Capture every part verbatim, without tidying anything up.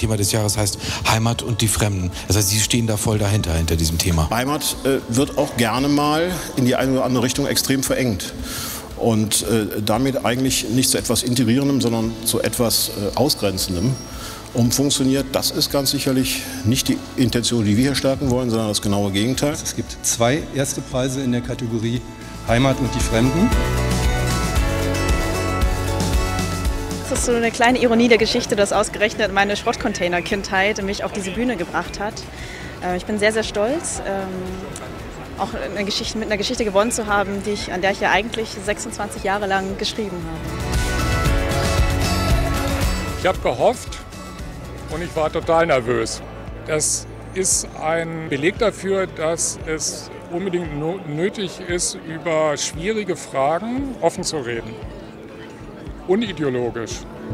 Thema des Jahres heißt Heimat und die Fremden. Das heißt, Sie stehen da voll dahinter, hinter diesem Thema. Heimat äh, wird auch gerne mal in die eine oder andere Richtung extrem verengt. Und äh, damit eigentlich nicht zu etwas Integrierendem, sondern zu etwas äh, Ausgrenzendem umfunktioniert. Das ist ganz sicherlich nicht die Intention, die wir hier stärken wollen, sondern das genaue Gegenteil. Es gibt zwei erste Preise in der Kategorie Heimat und die Fremden. Das ist so eine kleine Ironie der Geschichte, dass ausgerechnet meine Schrottcontainer-Kindheit mich auf diese Bühne gebracht hat. Ich bin sehr, sehr stolz, auch eine Geschichte, mit einer Geschichte gewonnen zu haben, die ich, an der ich ja eigentlich sechsundzwanzig Jahre lang geschrieben habe. Ich habe gehofft und ich war total nervös. Das ist ein Beleg dafür, dass es unbedingt nötig ist, über schwierige Fragen offen zu reden. Unideologisch.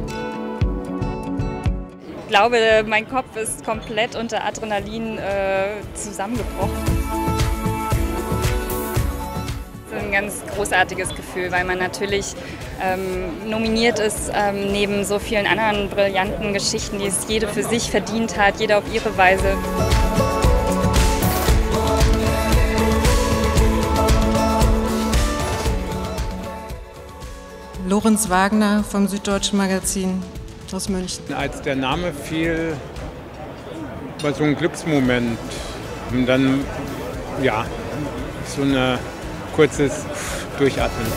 Ich glaube, mein Kopf ist komplett unter Adrenalin äh, zusammengebrochen. Das ist ein ganz großartiges Gefühl, weil man natürlich ähm, nominiert ist, ähm, neben so vielen anderen brillanten Geschichten, die es jede für sich verdient hat, jede auf ihre Weise. Lorenz Wagner vom Süddeutschen Magazin aus München. Als der Name fiel, war so ein Glücksmoment. Und dann, ja, so ein kurzes Durchatmen.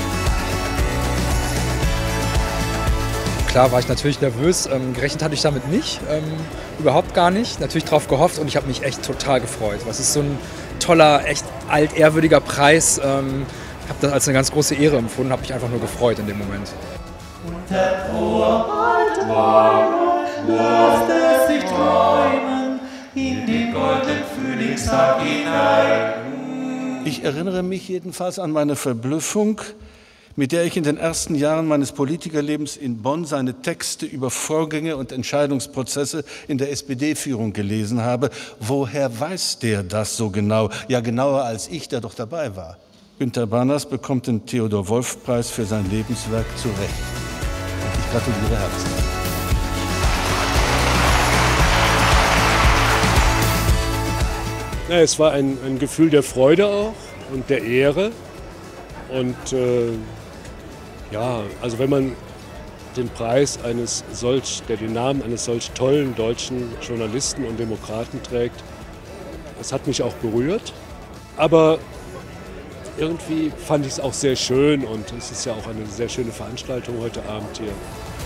Klar war ich natürlich nervös, ähm, gerechnet hatte ich damit nicht, ähm, überhaupt gar nicht. Natürlich drauf gehofft und ich habe mich echt total gefreut. Das ist so ein toller, echt altehrwürdiger Preis. Ähm, Ich habe das als eine ganz große Ehre empfunden, habe mich einfach nur gefreut in dem Moment. Und der uralte Morgen lässt es sich träumen in den goldenen Frühlingstag hinein. Ich erinnere mich jedenfalls an meine Verblüffung, mit der ich in den ersten Jahren meines Politikerlebens in Bonn seine Texte über Vorgänge und Entscheidungsprozesse in der S P D-Führung gelesen habe. Woher weiß der das so genau? Ja, genauer als ich, der doch dabei war. Günter Barnas bekommt den Theodor-Wolff-Preis für sein Lebenswerk zu Recht. Und ich gratuliere herzlich. Ja, es war ein, ein Gefühl der Freude auch und der Ehre. Und äh, ja, also wenn man den Preis eines solch, der den Namen eines solch tollen deutschen Journalisten und Demokraten trägt, das hat mich auch berührt. Aber irgendwie fand ich es auch sehr schön und es ist ja auch eine sehr schöne Veranstaltung heute Abend hier.